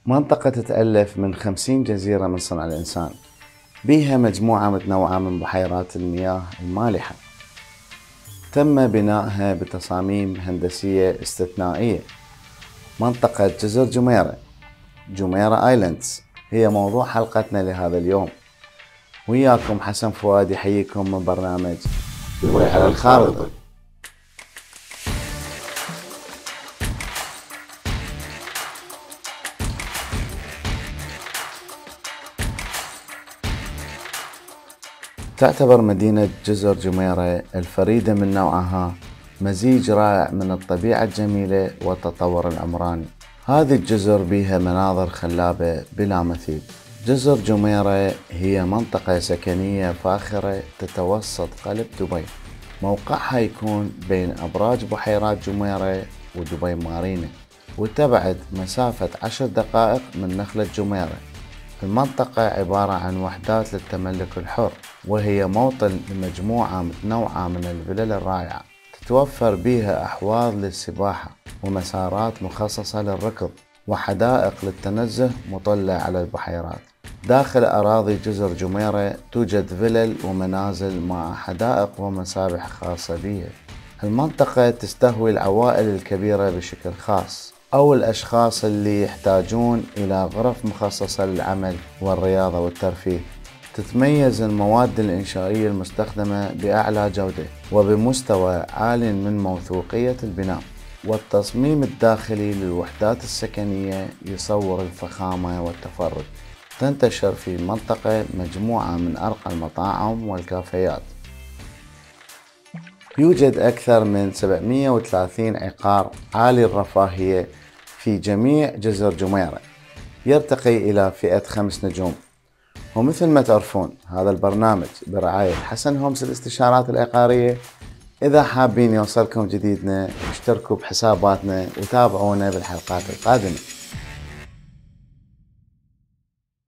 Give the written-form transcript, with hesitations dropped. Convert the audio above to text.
منطقة تتألف من 50 جزيرة من صنع الإنسان، بيها مجموعة متنوعة من بحيرات المياه المالحة تم بنائها بتصاميم هندسية استثنائية. منطقة جزر جميرة آيلاندز هي موضوع حلقتنا لهذا اليوم. وياكم حسن فؤاد يحييكم من برنامج دبي على الخارطة. تعتبر مدينة جزر جميرة الفريدة من نوعها مزيج رائع من الطبيعة الجميلة والتطور العمراني. هذه الجزر بها مناظر خلابة بلا مثيل. جزر جميرة هي منطقة سكنية فاخرة تتوسط قلب دبي. موقعها يكون بين أبراج بحيرات جميرة ودبي مارينا، وتبعد مسافة 10 دقائق من نخلة جميرة. المنطقة عبارة عن وحدات للتملك الحر، وهي موطن لمجموعة متنوعة من الفلل الرائعة. تتوفر بها أحواض للسباحة ومسارات مخصصة للركض وحدائق للتنزه مطلة على البحيرات. داخل أراضي جزر جميرة توجد فلل ومنازل مع حدائق ومسابح خاصة بها. المنطقة تستهوي العوائل الكبيرة بشكل خاص أو الأشخاص اللي يحتاجون إلى غرف مخصصة للعمل والرياضة والترفيه. تتميز المواد الإنشائية المستخدمة بأعلى جودة وبمستوى عال من موثوقية البناء، والتصميم الداخلي للوحدات السكنية يصور الفخامة والتفرد. تنتشر في المنطقة مجموعة من أرقى المطاعم والكافيات. يوجد أكثر من 730 عقار عالي الرفاهية في جميع جزر جميرة، يرتقي إلى فئة 5 نجوم. ومثل ما تعرفون هذا البرنامج برعاية حسن هومس الاستشارات العقارية. إذا حابين يوصلكم جديدنا اشتركوا بحساباتنا وتابعونا بالحلقات القادمة.